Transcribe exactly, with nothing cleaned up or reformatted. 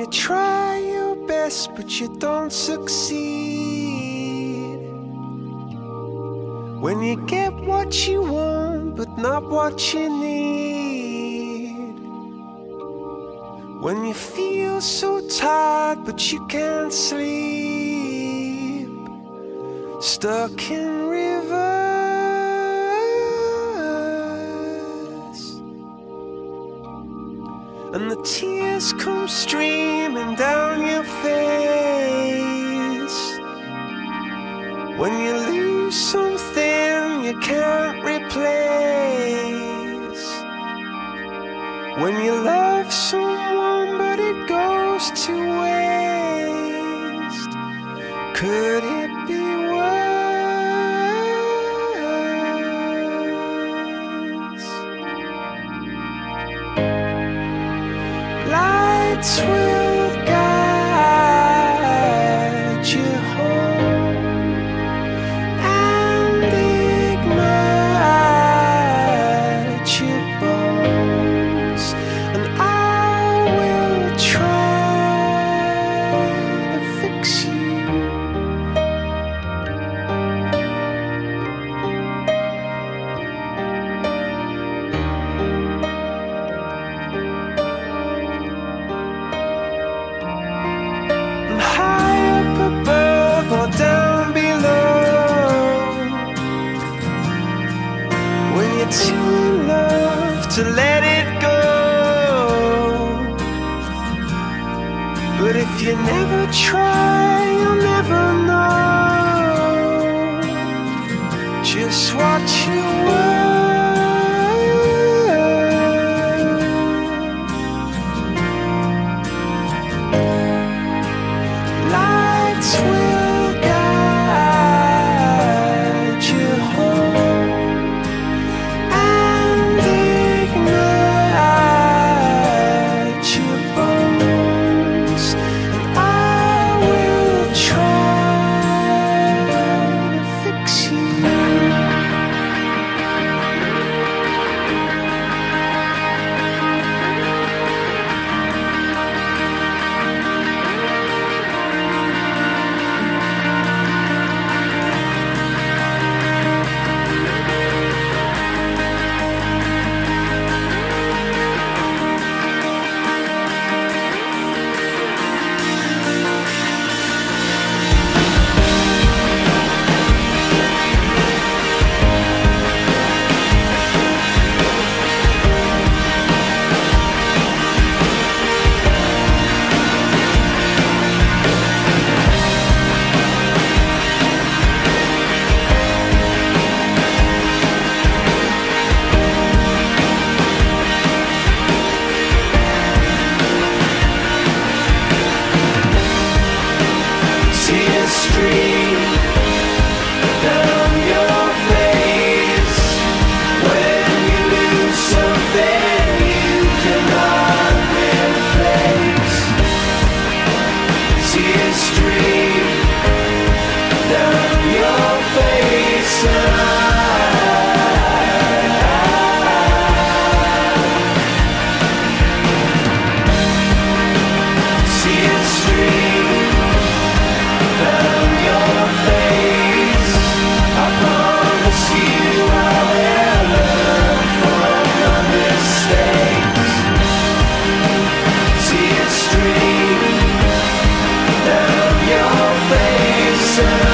try your best but you don't succeed, when you get what you want but not what you need, when you feel so tired but you can't sleep, stuck in rivers, and the tears come streaming down your face, when you lose something you can't replace, when you love someone but it goes to waste. Could it be worse? Lights will guide you home and ignite your bones, and I will try to fix you. Above or down below, when you're too in love to let it go, but if you never try you'll never know just what you were. Lights will guide you home and ignite your bones, and I will try to fix you. Tears stream down your face when you lose something you cannot replace. Tears stream down your face, and I tears stream down your face. I promise you I will learn from your mistakes. Tears stream down your face.